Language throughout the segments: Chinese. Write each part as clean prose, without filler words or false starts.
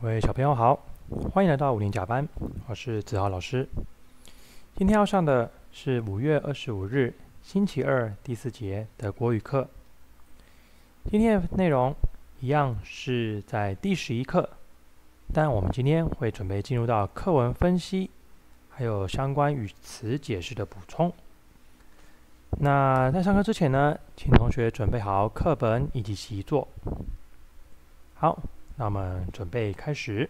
各位小朋友好，欢迎来到5年甲班，我是子豪老师。今天要上的是5月25日星期二第4节的国语课。今天的内容一样是在第11课，但我们今天会准备进入到课文分析，还有相关语词解释的补充。那在上课之前呢，请同学准备好课本以及习作。好，那我们准备开始。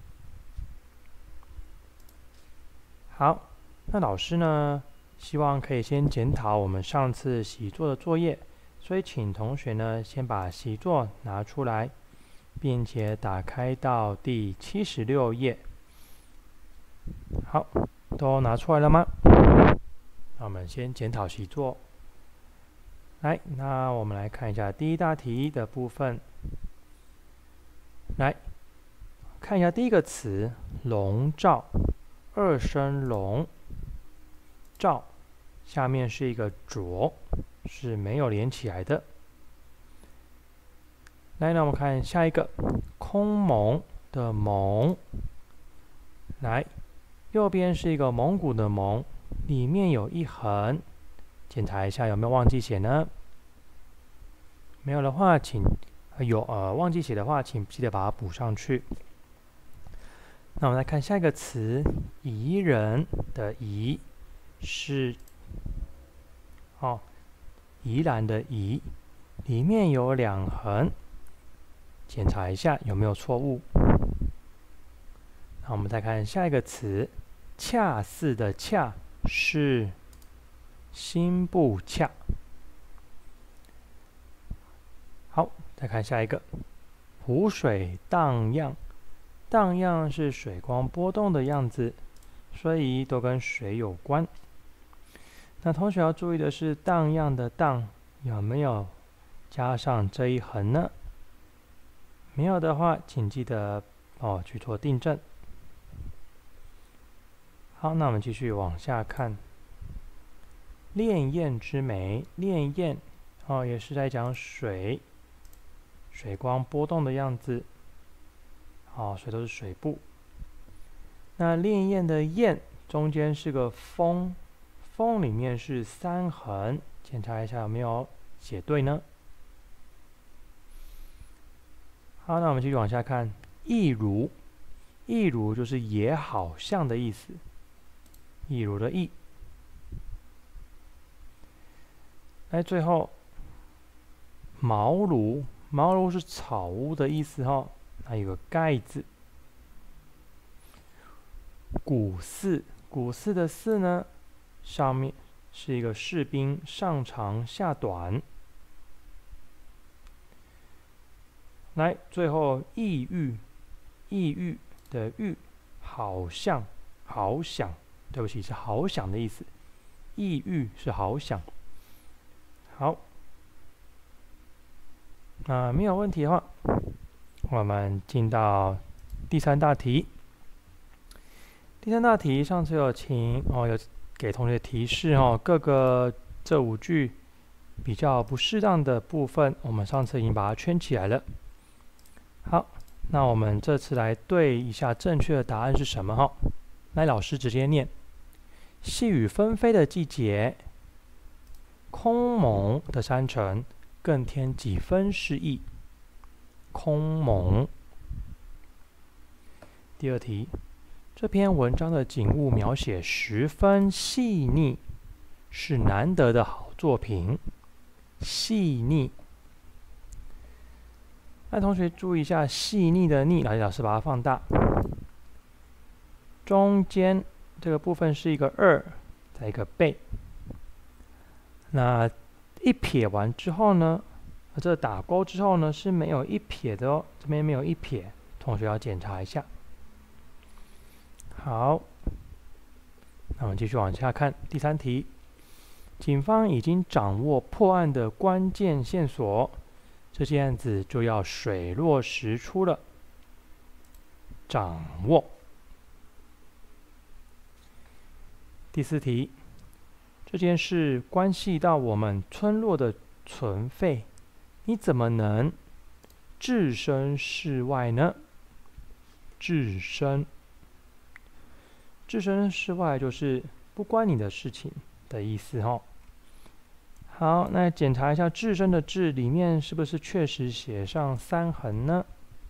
好，那老师呢，希望可以先检讨我们上次习作的作业，所以请同学呢先把习作拿出来，并且打开到第76页。好，都拿出来了吗？那我们先检讨习作。来，那我们来看一下第一大题的部分。来看一下第一个词笼罩，二声笼，罩下面是一个着，是没有连起来的。来，那我们看下一个空蒙的蒙，来右边是一个蒙古的蒙，里面有一横，检查一下有没有忘记写呢？没有的话，请忘记写的话，请记得把它补上去。那我们来看下一个词，宜人的宜是宜兰的宜，里面有2横，检查一下有没有错误。那我们再看下一个词，恰似的恰是心不恰。好，再看下一个，湖水荡漾，荡漾是水光波动的样子，所以都跟水有关。那同学要注意的是，荡漾的荡有没有加上这一横呢？没有的话，请记得去做订正。好，那我们继续往下看，潋滟之美，潋滟也是在讲水光波动的样子，水都是水部。那潋滟的滟中间是个风，风里面是3横，检查一下有没有写对呢？好，那我们继续往下看，亦如，亦如就是也好像的意思，亦如的亦。来，最后茅庐，茅庐是草屋的意思那有个盖字。鼓肆，鼓肆的肆呢，上面是一个士兵，上长下短。来，最后意欲，意欲的欲，好像，好想，对不起，是好想的意思。意欲是好想。好，那没有问题的话，我们进到第3大题。第3大题上次有有给同学提示各个这5句比较不适当的部分，我们上次已经把它圈起来了。好，那我们这次来对一下正确的答案是什么来，老师直接念：细雨纷飞的季节，空蒙的山城，更添几分诗意。空蒙。第2题，这篇文章的景物描写十分细腻，是难得的好作品。细腻。那同学注意一下，细腻的腻，来，老师把它放大。中间这个部分是一个2，再一个倍。那一撇完之后呢，这打勾之后呢是没有一撇的这边没有一撇，同学要检查一下。好，那我们继续往下看第3题。警方已经掌握破案的关键线索，这件案子就要水落石出了。掌握。第4题，这件事关系到我们村落的存废，你怎么能置身事外呢？ 置身。置身事外就是不关你的事情的意思哦。好，那检查一下置身的置里面是不是确实写上3横呢？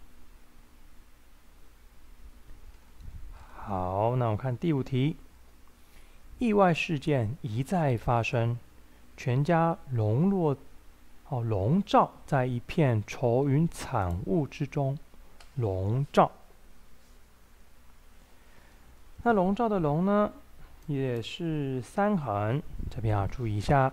好，那我们看第5题。意外事件一再发生，全家笼罩在一片愁云惨雾之中。笼罩，那笼罩的笼呢，也是3横，这边要注意一下。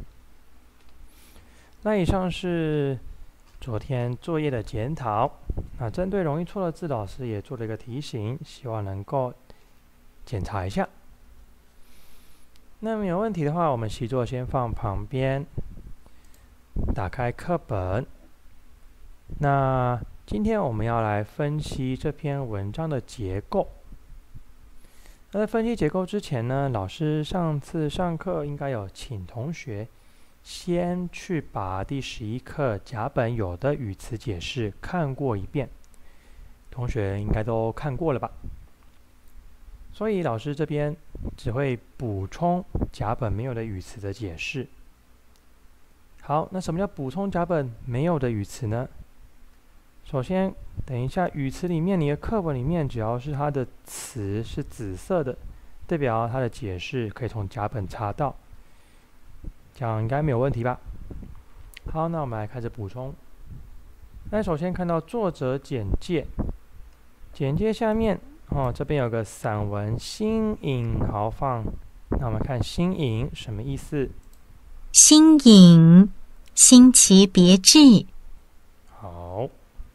那以上是昨天作业的检讨。那针对容易错的字，老师也做了一个提醒，希望能够检查一下。那没有问题的话，我们习作先放旁边，打开课本。那今天我们要来分析这篇文章的结构。那在分析结构之前呢，老师上次上课应该有请同学先去把第11课甲本有的语词解释看过一遍，同学应该都看过了吧？所以老师这边只会补充甲本没有的语词的解释。好，那什么叫补充甲本没有的语词呢？首先，等一下语词里面，你的课本里面只要是它的词是紫色的，代表它的解释可以从甲本查到，这样应该没有问题吧？好，那我们来开始补充。那首先看到作者简介，简介下面这边有个散文新颖豪放，那我们看新颖什么意思？ 新颖，新奇别致。 好。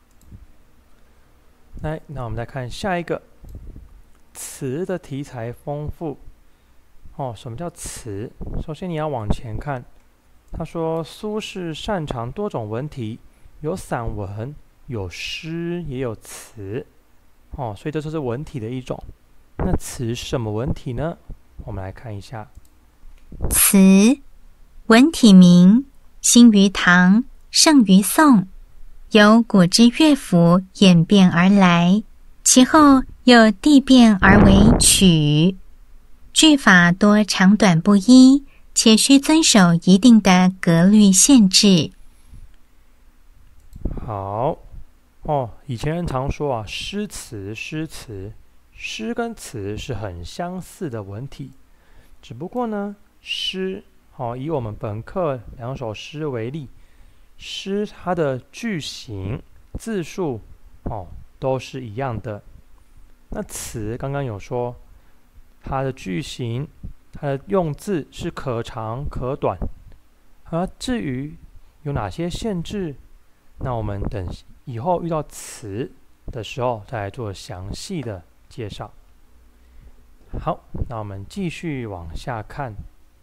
那我们再看下一个，词的题材丰富。什么叫词？首先你要往前看，他说苏轼擅长多种文体，有散文，有诗，也有词。所以这就是文体的一种。那词是什么文体呢？我们来看一下。 词，文体名，兴于唐，盛于宋。由古之乐府演变而来，其后又递变而为曲。句法多长短不一，且需遵守一定的格律限制。 好，以前人常说啊，诗词，诗跟词是很相似的文体，只不过呢，诗，以我们本课2首诗为例。诗它的句型、字数都是一样的。那词刚刚有说，它的句型、它的用字是可长可短。而至于有哪些限制，那我们等以后遇到词的时候再来做详细的介绍。好，那我们继续往下看。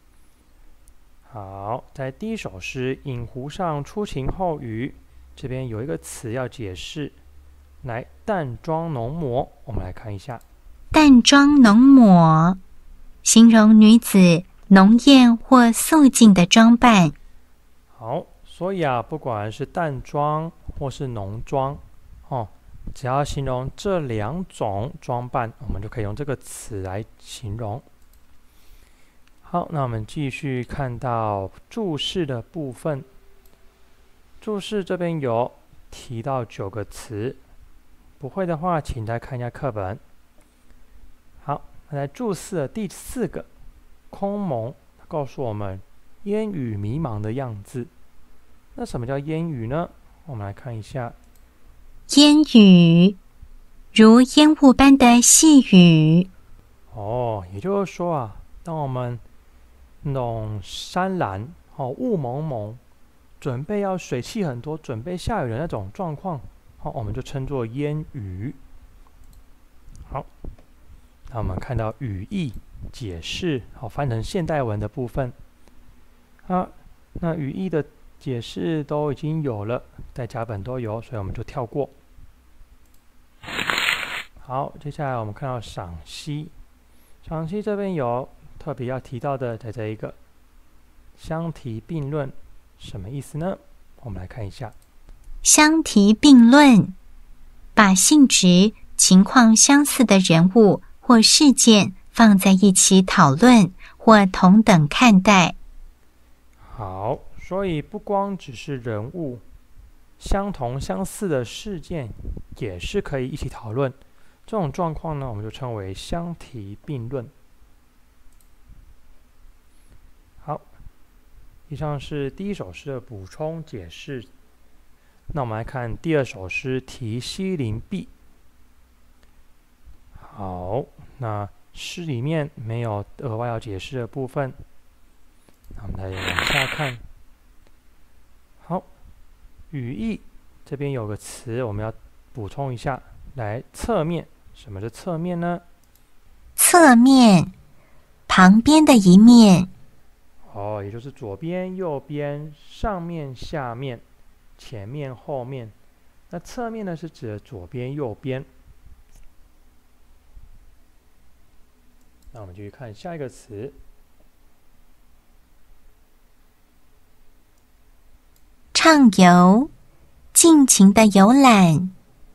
好，在第1首诗《饮湖上初晴后雨》这边有一个词要解释，来淡妆浓抹，我们来看一下。 淡妆浓抹，形容女子浓艳或素净的装扮。 好，所以不管是淡妆或是浓妆，只要形容这2种装扮，我们就可以用这个词来形容。好，那我们继续看到注释的部分。注释这边有提到9个词，不会的话，请再看一下课本。好，那在注释的第4个，空蒙，告诉我们烟雨迷茫的样子。那什么叫烟雨呢？我们来看一下。 烟雨，如烟雾般的细雨。 也就是说当我们那种山岚雾蒙蒙，准备要水汽很多，准备下雨的那种状况，我们就称作烟雨。好，那我们看到语义解释，翻成现代文的部分。那语义的解释都已经有了，在甲本都有，所以我们就跳过。好，接下来我们看到赏析。赏析这边有特别要提到的，在这一个相提并论，什么意思呢？我们来看一下。 相提并论，把性质情况相似的人物或事件放在一起讨论或同等看待。 好，所以不光只是人物，相同相似的事件也是可以一起讨论。这种状况呢，我们就称为相提并论。好，以上是第一首诗的补充解释。那我们来看第二首诗《题西林壁》。好，那诗里面没有额外要解释的部分，那我们来往下看。好，语义这边有个词我们要补充一下，来侧面。什么是侧面呢？ 侧面，旁边的一面。 哦，也就是左边、右边、上面、下面、前面、后面。那侧面呢，是指左边、右边。那我们继续看下一个词， 畅游，尽情的游览。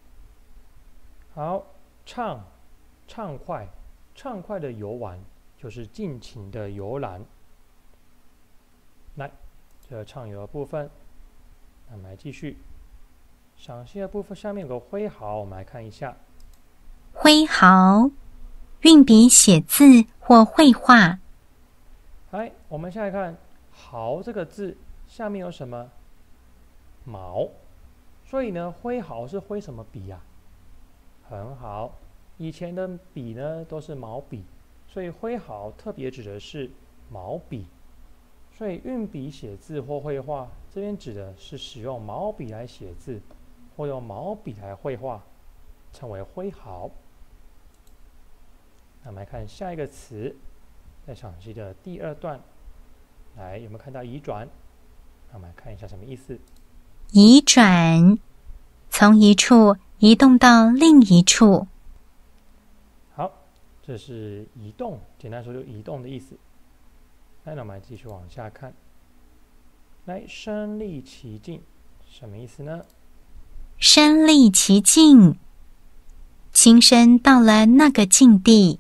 好，畅快的游玩，就是尽情的游览。来，这个畅游的部分，那我们来继续。赏析的部分下面有个挥毫，我们来看一下。 挥毫，运笔写字或绘画。 来，我们现在看“毫”这个字下面有什么？毛。所以呢，挥毫是挥什么笔呀？很好，以前的笔呢都是毛笔，所以挥毫特别指的是毛笔。所以运笔写字或绘画，这边指的是使用毛笔来写字，或用毛笔来绘画，称为挥毫。那我们来看下一个词，在赏析的第二段，来有没有看到移转？那我们来看一下什么意思。 移转，从一处移动到另一处。 好，这是移动，简单说就移动的意思。那我们继续往下看。来，身历其境，什么意思呢？ 身历其境，亲身到了那个境地。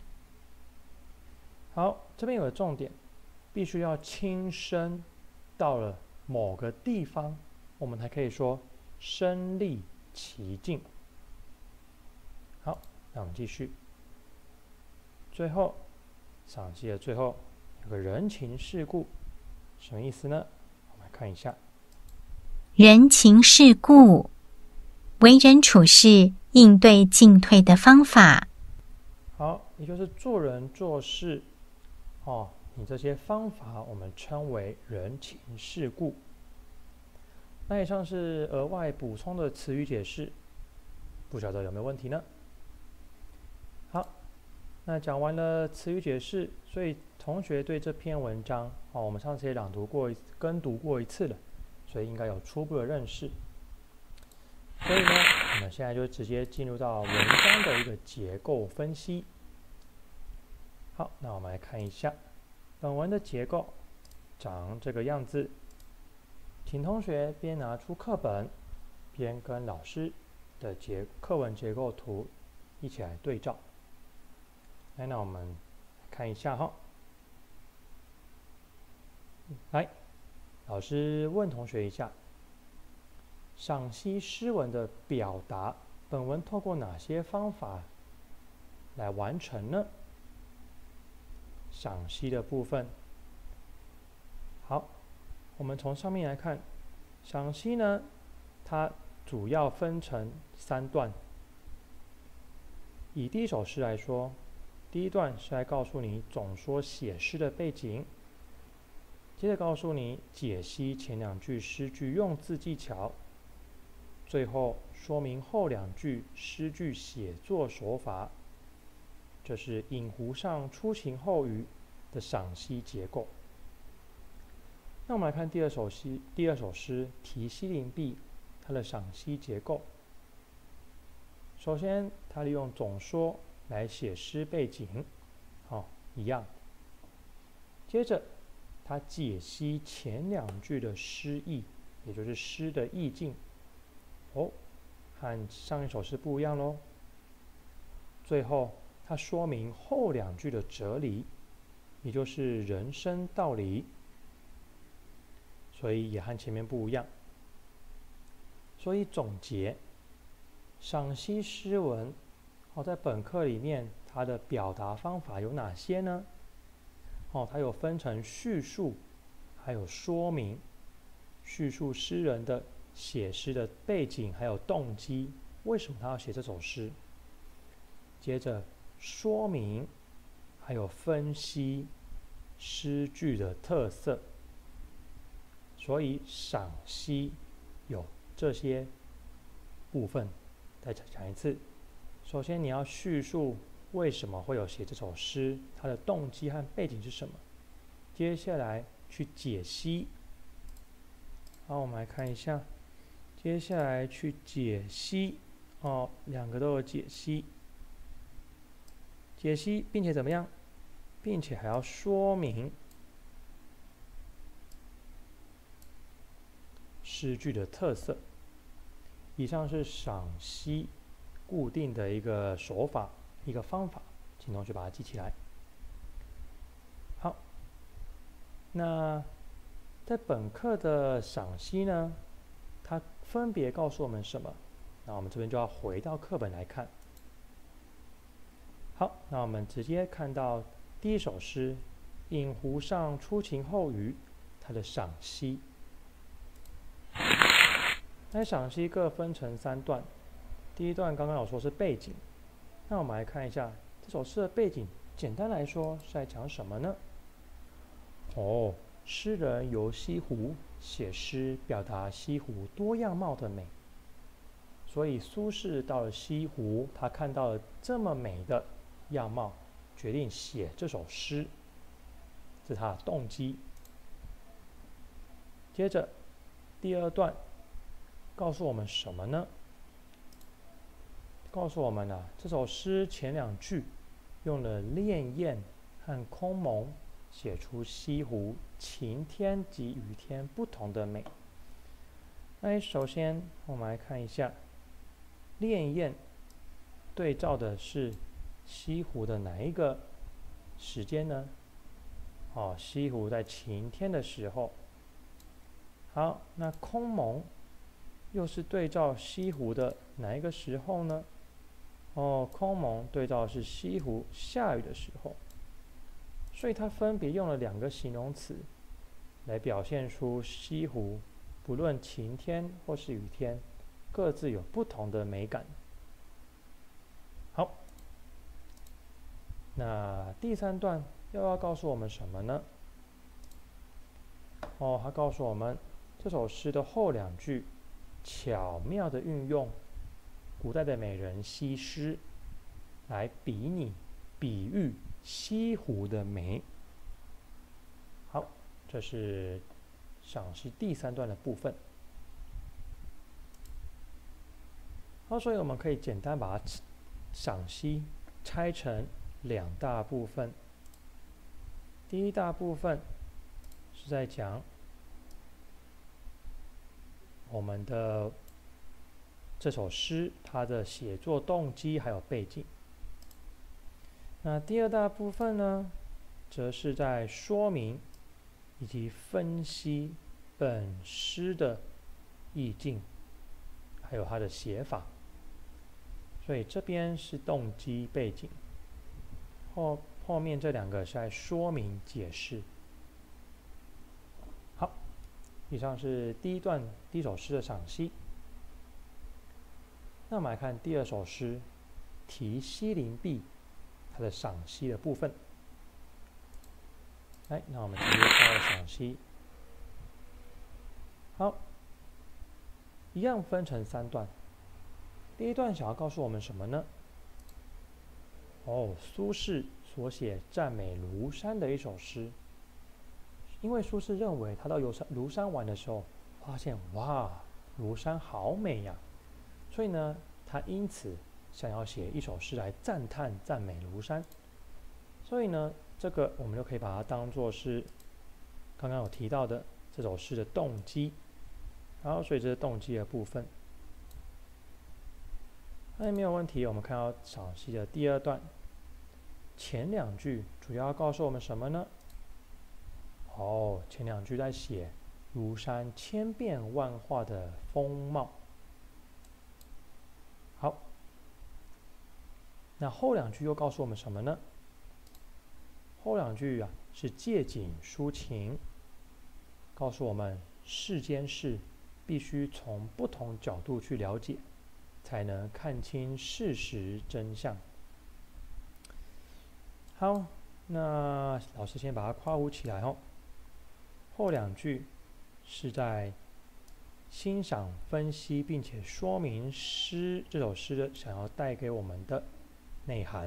好，这边有个重点，必须要亲身到了某个地方，我们才可以说身历其境。好，那我们继续。最后，赏析的最后有个人情世故，什么意思呢？我们来看一下。 人情世故，为人处事应对进退的方法。 好，也就是做人做事你这些方法我们称为人情世故。那以上是额外补充的词语解释，不晓得有没有问题呢？好，那讲完了词语解释，所以同学对这篇文章我们上次也跟读过一次了，所以应该有初步的认识。所以呢，我们现在就直接进入到文章的一个结构分析。好，那我们来看一下本文的结构长这个样子，请同学边拿出课本，边跟老师的课文结构图一起来对照。来，那我们看一下哈。来，老师问同学一下，赏析诗文的表达，本文透过哪些方法来完成呢？赏析的部分。好，我们从上面来看，赏析呢，它主要分成3段。以第一首诗来说，第一段是来告诉你总说写诗的背景，接着告诉你解析前2句诗句用字技巧，最后说明后2句诗句写作手法。这是饮壶上初晴后雨的赏析结构。那我们来看第二首诗《题西林壁》，它的赏析结构。首先，它利用总说来写诗背景，一样。接着，它解析前2句的诗意，也就是诗的意境。和上一首诗不一样咯。 最后他说明后两句的哲理，也就是人生道理，所以也和前面不一样。所以总结，赏析诗文，在本课里面它的表达方法有哪些呢？它有分成叙述，还有说明。叙述诗人的写诗的背景还有动机，为什么他要写这首诗？接着说明，还有分析诗句的特色。所以赏析有这些部分。再讲一次，首先你要叙述为什么会有写这首诗，它的动机和背景是什么。接下来去解析。好，我们来看一下，接下来去解析。两个都有解析。解析，并且怎么样？并且还要说明诗句的特色。以上是赏析固定的一个手法，一个方法，请同学把它记起来。好，那在本课的赏析呢，它分别告诉我们什么？那我们这边就要回到课本来看。好，那我们直接看到第一首诗《饮湖上初晴后雨》，它的赏析。那赏析各分成3段，第一段刚刚有说是背景，那我们来看一下这首诗的背景，简单来说是在讲什么呢？诗人游西湖，写诗表达西湖多样貌的美。所以苏轼到了西湖，他看到了这么美的样貌，决定写这首诗，这是他的动机。接着第二段告诉我们什么呢？告诉我们这首诗前2句用了潋滟和空蒙，写出西湖晴天及雨天不同的美。那首先我们来看一下，潋滟对照的是西湖的哪一个时间呢？西湖在晴天的时候。好，那空蒙又是对照西湖的哪一个时候呢？空蒙对照的是西湖下雨的时候。所以它分别用了2个形容词来表现出西湖不论晴天或是雨天，各自有不同的美感。好，那第3段又要告诉我们什么呢？它告诉我们这首诗的后2句巧妙的运用古代的美人西施来比喻西湖的美。好，这是赏析第3段的部分。好，所以我们可以简单把它赏析拆成2大部分。第一大部分是在讲我们的这首诗它的写作动机还有背景。那第2大部分呢，则是在说明以及分析本诗的意境，还有它的写法。所以这边是动机背景，后面这2个是在说明解释。好，以上是第一首诗的赏析。那我们来看第2首诗《题西林壁》，它的赏析的部分。那我们直接到赏析。好，一样分成3段。第一段想要告诉我们什么呢？苏轼所写赞美庐山的一首诗。因为苏轼认为他到庐山玩的时候，发现哇，庐山好美呀，所以呢，他因此想要写一首诗来赞美庐山。所以呢，这个我们就可以把它当作是刚刚有提到的这首诗的动机。然后，所以这是动机的部分。 那没有问题。我们看到赏析的第二段，前两句主要告诉我们什么呢？前两句在写庐山千变万化的风貌。好，那后两句又告诉我们什么呢？后两句是借景抒情，告诉我们世间事必须从不同角度去了解，才能看清事实真相。好，那老师先把它括弧起来哦。后两句是在欣赏、分析并且说明这首诗的想要带给我们的内涵。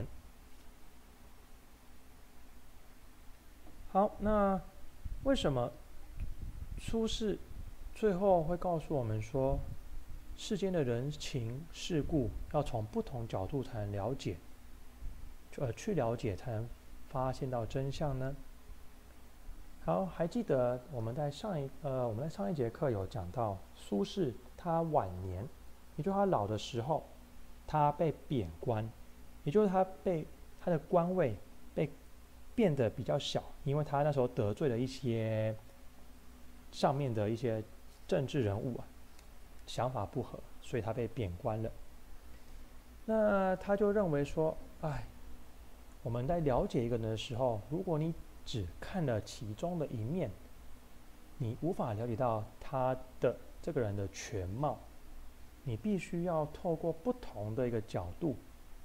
好，那为什么苏轼最后会告诉我们说，世间的人情世故要从不同角度才能了解，去了解才能发现到真相呢？好，还记得我们在上一节课有讲到，苏轼他晚年，也就是他老的时候，他被贬官，也就是他的官位被变得比较小，因为他那时候得罪了一些上面的一些政治人物想法不合，所以他被贬官了。那他就认为说，我们在了解一个人的时候，如果你只看了其中的一面，你无法了解到他的这个人的全貌，你必须要透过不同的一个角度，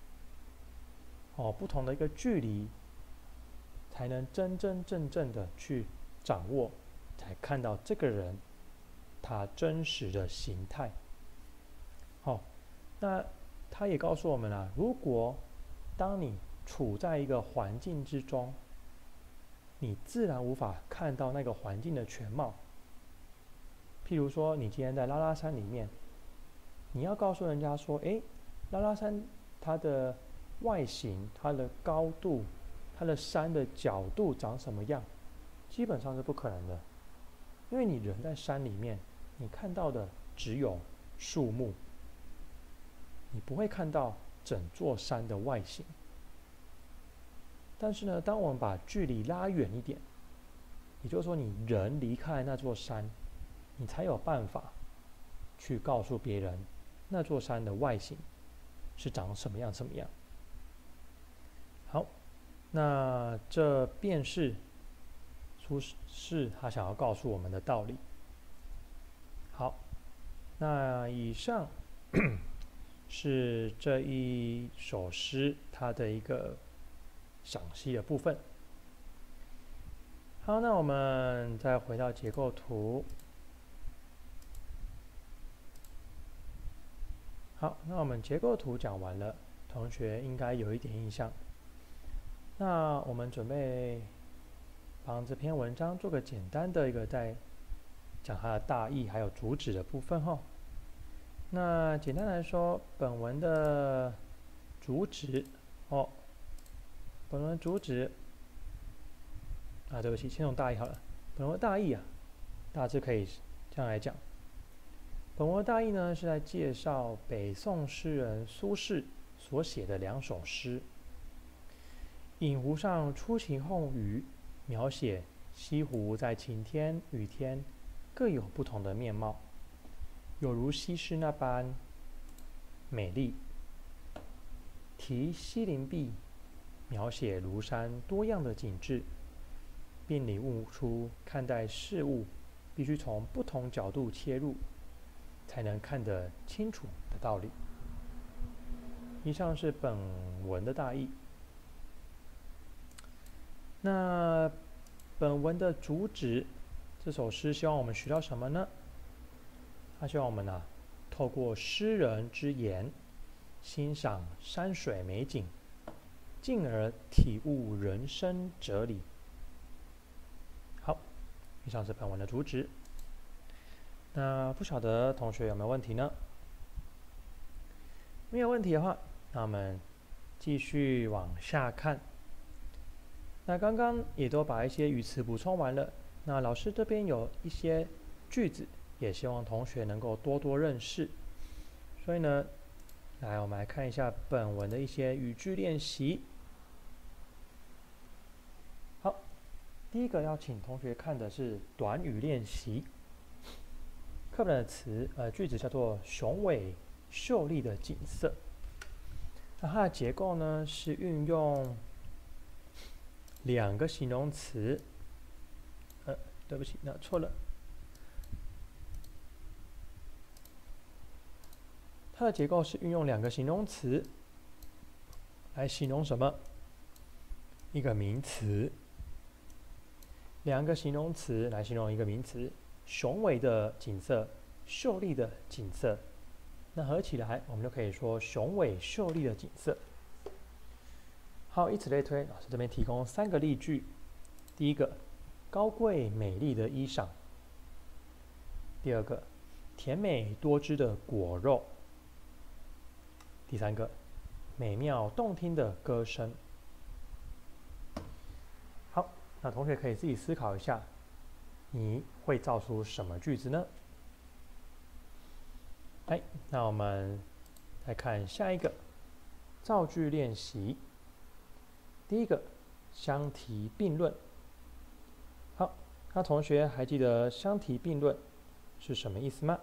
不同的一个距离，才能真真正正的去掌握，才看到这个人他真实的形态。那他也告诉我们如果当你处在一个环境之中，你自然无法看到那个环境的全貌。譬如说，你今天在拉拉山里面，你要告诉人家说，拉拉山它的外形、它的高度、它的山的角度长什么样，基本上是不可能的，因为你人在山里面，你看到的只有树木，你不会看到整座山的外形。但是呢，当我们把距离拉远一点，也就是说你人离开那座山，你才有办法去告诉别人那座山的外形是长什么样。好，那这便是苏轼他想要告诉我们的道理。好，那以上是这一首诗它的一个赏析的部分。好，那我们再回到结构图。好，那我们结构图讲完了，同学应该有一点印象。那我们准备帮这篇文章做个简单的一个在讲它的大意还有主旨的部分哈。那简单来说，本文的主旨本文主旨对不起，先从大意好了。本文大意大致可以这样来讲。本文大意呢是在介绍北宋诗人苏轼所写的2首诗，饮湖上初晴后雨，描写西湖在晴天、雨天各有不同的面貌，有如西施那般美丽。题西林壁，描写庐山多样的景致，并领悟出看待事物必须从不同角度切入，才能看得清楚的道理。以上是本文的大意。那本文的主旨，这首诗希望我们学到什么呢？他希望我们透过诗人之言，欣赏山水美景，进而体悟人生哲理。好，以上是本文的主旨。那不晓得同学有没有问题呢？没有问题的话，那我们继续往下看。那刚刚也都把一些语词补充完了，那老师这边有一些句子，也希望同学能够多多认识。所以呢， 来，我们来看一下本文的一些语句练习。好，第一个要请同学看的是短语练习。课本的句子叫做雄伟秀丽的景色。那它的结构呢是运用两个形容词。对不起，那错了。它的结构是运用两个形容词来形容什么？一个名词。两个形容词来形容一个名词，雄伟的景色，秀丽的景色。那合起来，我们就可以说雄伟秀丽的景色。好，以此类推，老师这边提供3个例句。第一个，高贵美丽的衣裳。第二个，甜美多汁的果肉。第三个，美妙动听的歌声。好，那同学可以自己思考一下，你会造出什么句子呢？那我们来看下一个造句练习。第一个，相提并论。好，那同学还记得相提并论是什么意思吗？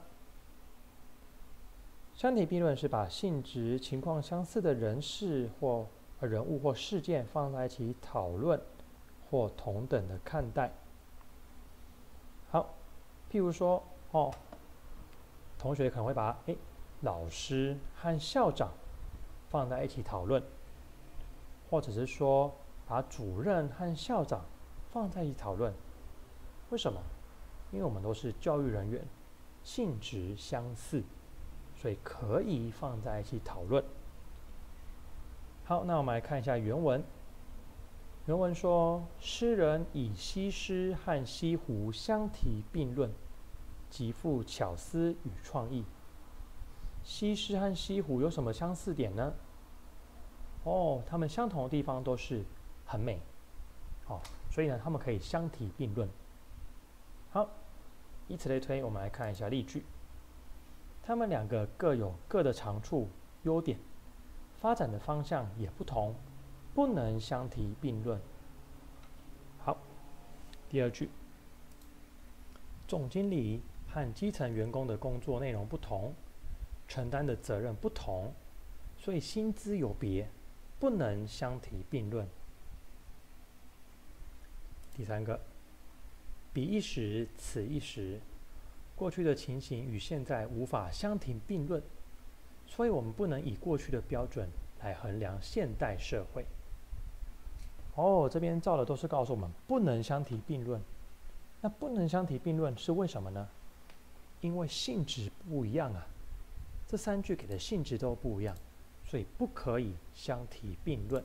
相提并论是把性质情况相似的人物或事件放在一起讨论，或同等的看待。好，譬如说，同学可能会把老师和校长放在一起讨论，或者是说把主任和校长放在一起讨论。为什么？因为我们都是教育人员，性质相似，所以可以放在一起讨论。好，那我们来看一下原文。原文说，诗人以西施和西湖相提并论，极富巧思与创意。西施和西湖有什么相似点呢？它们相同的地方都是很美，所以呢，他们可以相提并论。好，以此类推，我们来看一下例句。他们两个各有各的长处、优点，发展的方向也不同，不能相提并论。好，第二句，总经理和基层员工的工作内容不同，承担的责任不同，所以薪资有别，不能相提并论。第三个，彼一时，此一时，过去的情形与现在无法相提并论，所以我们不能以过去的标准来衡量现代社会。这边照的都是告诉我们不能相提并论。那不能相提并论是为什么呢？因为性质不一样啊，这3句给的性质都不一样，所以不可以相提并论。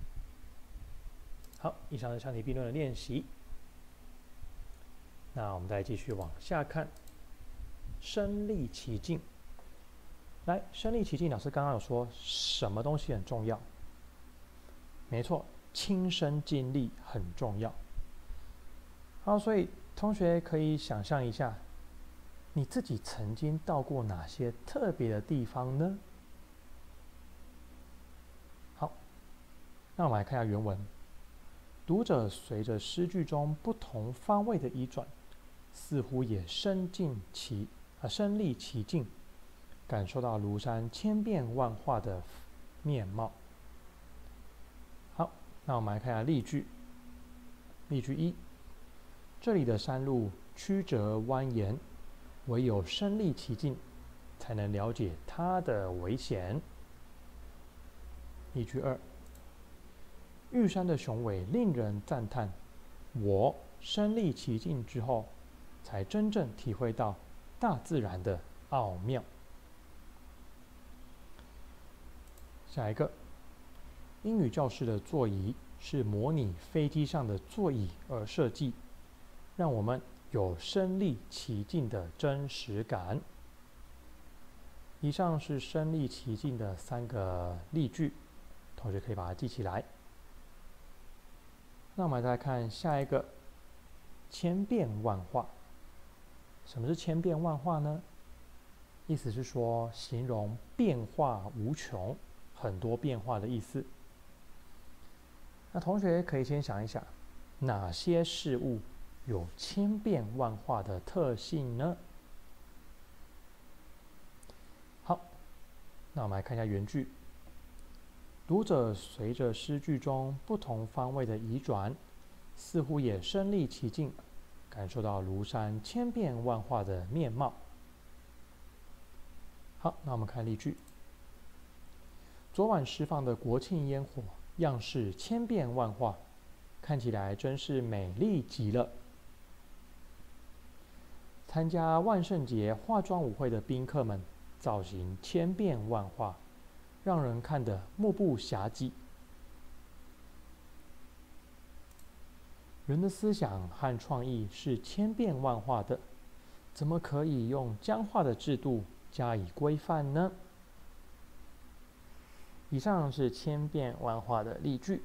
好，以上是相提并论的练习。那我们再继续往下看，身临其境。来，身临其境，老师刚刚有说什么东西很重要？没错，亲身经历很重要。好，所以同学可以想象一下，你自己曾经到过哪些特别的地方呢？好，那我们来看一下原文。读者随着诗句中不同方位的移转，似乎也身临其境，感受到庐山千变万化的面貌。好，那我们来看一下例句。例句1，这里的山路曲折蜿蜒，唯有身临其境，才能了解它的危险。例句2，玉山的雄伟令人赞叹，我身临其境之后，才真正体会到大自然的奥妙。下一个，英语教室的座椅是模拟飞机上的座椅而设计，让我们有身临其境的真实感。以上是身临其境的3个例句，同学可以把它记起来。那我们再来看下一个，千变万化。什么是千变万化呢？ 意思是说形容变化无穷，很多变化的意思。那同学可以先想一想，哪些事物有千变万化的特性呢？好，那我们来看一下原句。读者随着诗句中不同方位的移转，似乎也身临其境，感受到庐山千变万化的面貌。好，那我们看例句。昨晚释放的国庆烟火样式千变万化，看起来真是美丽极了。参加万圣节化妆舞会的宾客们，造型千变万化，让人看得目不暇接。人的思想和创意是千变万化的，怎么可以用僵化的制度加以规范呢？以上是千变万化的例句。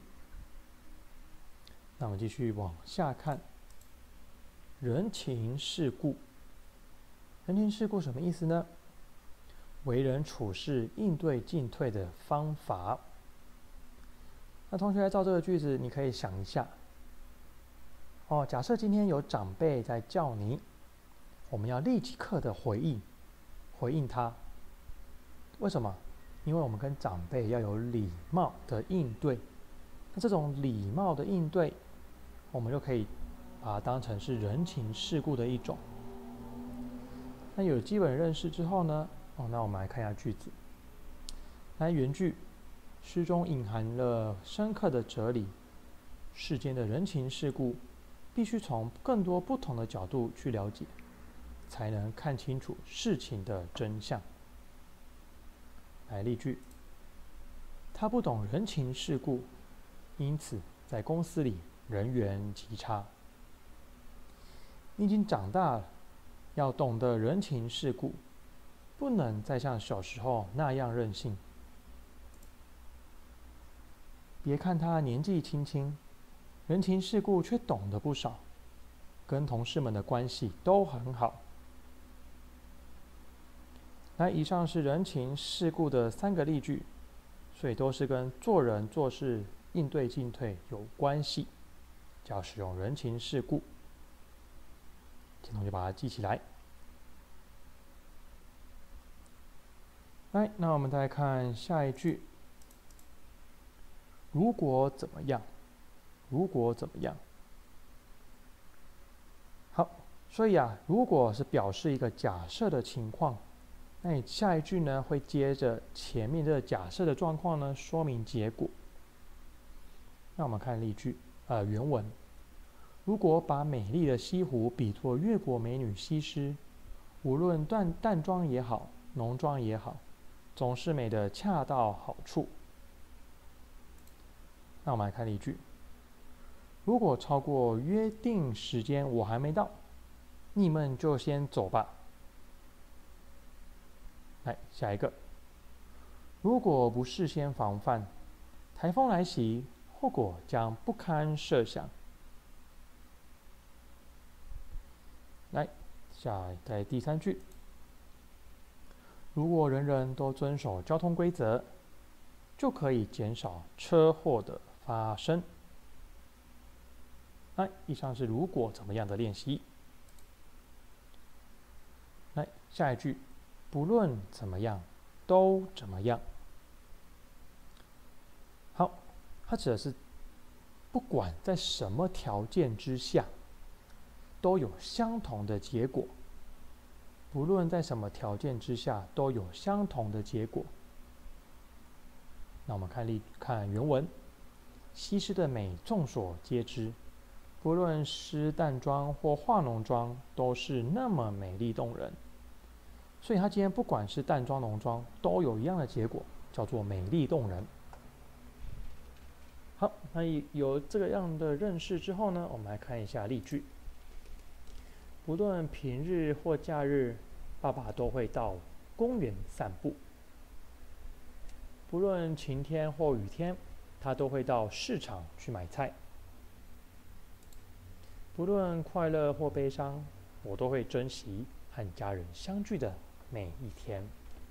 那我们继续往下看。人情世故，人情世故什么意思呢？为人处事应对进退的方法。那同学来照这个句子，你可以想一下。假设今天有长辈在叫你，我们要立即刻的回应他。为什么？因为我们跟长辈要有礼貌的应对。那这种礼貌的应对，我们就可以把它当成是人情世故的一种。那有基本认识之后呢，那我们来看一下句子。来，原句，诗中隐含了深刻的哲理，世间的人情世故必须从更多不同的角度去了解，才能看清楚事情的真相。来，例句，他不懂人情世故，因此在公司里人缘极差。你已经长大了，要懂得人情世故，不能再像小时候那样任性。别看他年纪轻轻，人情世故却懂得不少，跟同事们的关系都很好。那以上是人情世故的3个例句，所以都是跟做人做事应对进退有关系，就要使用人情世故。请同学把它记起来。来，那我们再看下一句。如果怎么样？如果怎么样？好，所以如果是表示一个假设的情况，那你下一句呢会接着前面这个假设的状况呢，说明结果。那我们看例句，原文。如果把美丽的西湖比作越国美女西施，无论淡妆也好，浓妆也好，总是美得恰到好处。那我们来看例句。如果超过约定时间我还没到，你们就先走吧。来，下一个。如果不事先防范，台风来袭，后果将不堪设想。来，在第3句。如果人人都遵守交通规则，就可以减少车祸的发生。来，以上是如果怎么样的练习。来，下一句。不论怎么样，都怎么样。好，它指的是不管在什么条件之下，都有相同的结果。不论在什么条件之下，都有相同的结果。那我们看原文。西施的美众所皆知，不论施淡妆或化浓妆，都是那么美丽动人。所以他今天不管是淡妆浓妆，都有一样的结果，叫做美丽动人。好，那有这个样的认识之后呢，我们来看一下例句。不论平日或假日，爸爸都会到公园散步。不论晴天或雨天，他都会到市场去买菜。不论快乐或悲伤，我都会珍惜和家人相聚的每一天。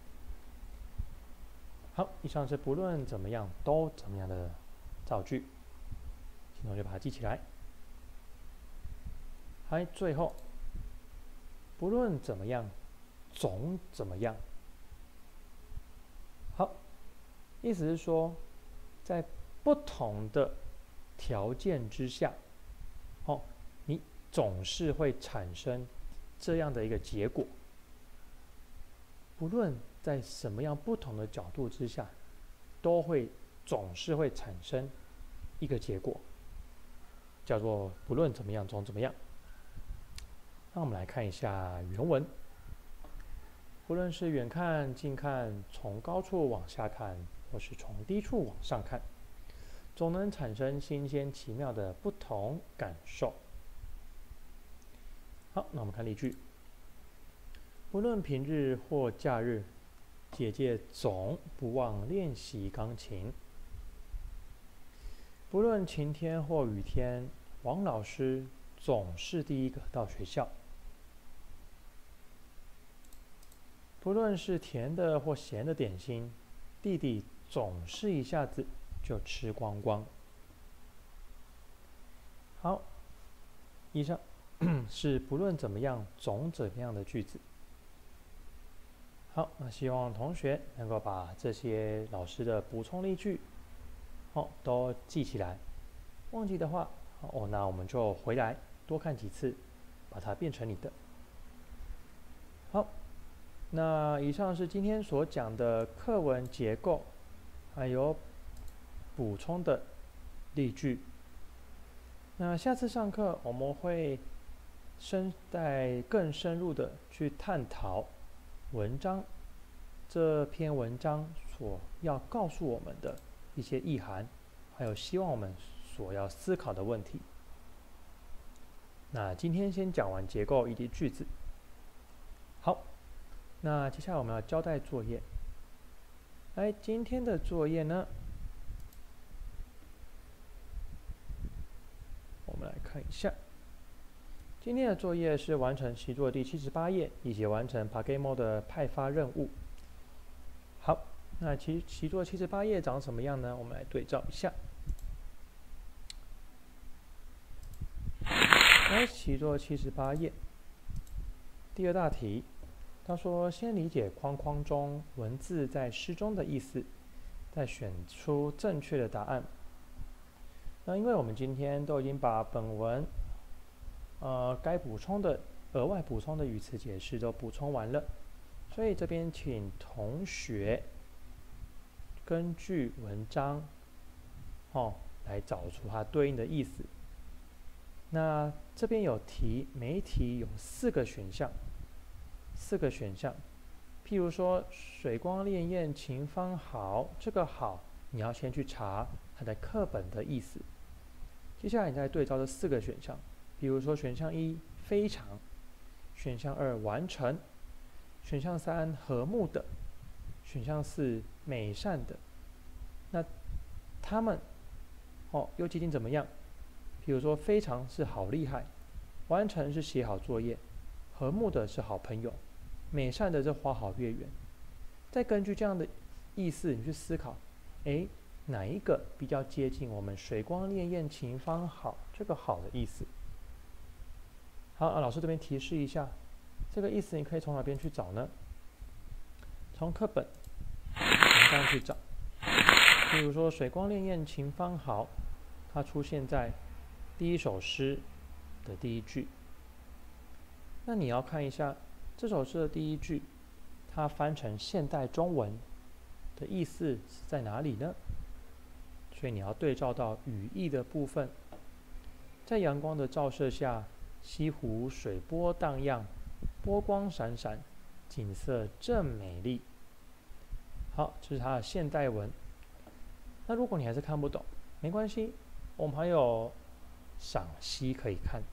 好，以上是不论怎么样都怎么样的造句，请同学把它记起来。还最后，不论怎么样，总怎么样。好，意思是说，在不同的条件之下，你总是会产生这样的一个结果。不论在什么样不同的角度之下，总是会产生一个结果，叫做不论怎么样，总怎么样。那我们来看一下原文。不论是远看、近看，从高处往下看，或是从低处往上看，总能产生新鲜奇妙的不同感受。好，那我们看例句。不论平日或假日，姐姐总不忘练习钢琴。不论晴天或雨天，王老师总是第一个到学校。不论是甜的或咸的点心，弟弟总是一下子就吃光光。好，以上是不论怎么样，总怎么样的句子。好，那希望同学能够把这些老师的补充例句，都记起来。忘记的话，那我们就回来多看几次，把它变成你的。好，那以上是今天所讲的课文结构，还有补充的例句。那下次上课我们会更深入的去探讨这篇文章所要告诉我们的一些意涵，还有希望我们所要思考的问题。那今天先讲完结构以及句子。好，那接下来我们要交代作业。今天的作业呢，我们来看一下。今天的作业是完成习作第78页，以及完成 PaGamO 的派发任务。好，那习作78页长什么样呢？我们来对照一下。习作78页，第二大题，他说先理解框框中文字在诗中的意思，再选出正确的答案。那因为我们今天都已经把本文该额外补充的语词解释都补充完了，所以这边请同学根据文章来找出它对应的意思。那这边有题，每一题有4个选项。譬如说水光潋滟晴方好，这个好你要先去查它的课本的意思，接下来你再对照这4个选项。比如说选项1非常，选项2完成，选项3和睦的，选项4美善的。那他们又接近怎么样？比如说非常是好厉害，完成是写好作业，和睦的是好朋友，美善的是花好月圆。再根据这样的意思你去思考，哪一个比较接近我们水光潋滟晴方好这个好的意思？好，老师这边提示一下，这个意思你可以从哪边去找呢？从课本文章去找。比如说水光潋滟晴方好，它出现在第一首诗的第一句。那你要看一下这首诗的第一句，它翻成现代中文的意思是在哪里呢？所以你要对照到语义的部分。在阳光的照射下，西湖水波荡漾，波光闪闪，景色正美丽。好，这是它的现代文。那如果你还是看不懂，没关系，我们还有赏析可以看。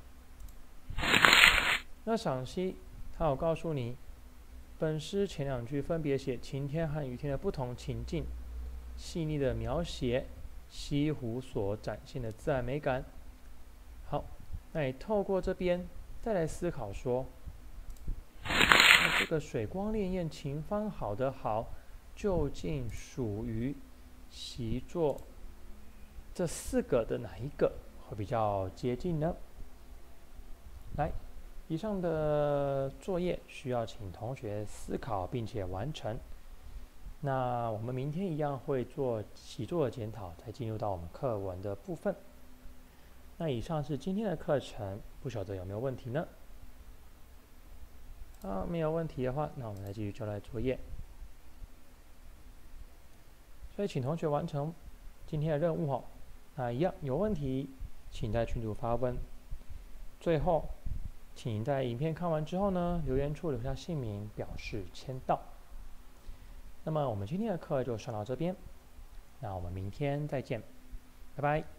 那赏析它有告诉你，本诗前2句分别写晴天和雨天的不同情境，细腻的描写西湖所展现的自然美感。好，那你透过这边再来思考说，那这个水光潋滟晴方好的好，究竟属于习作这4个的哪一个会比较接近呢？来，以上的作业需要请同学思考并且完成。那我们明天一样会做习作的检讨，再进入到我们课文的部分。那以上是今天的课程，不晓得有没有问题呢？好，没有问题的话，那我们来继续交代作业。所以请同学完成今天的任务哦。那一样有问题，请在群组发问。最后，请在影片看完之后呢，留言处留下姓名，表示签到。那么我们今天的课就上到这边，那我们明天再见，拜拜。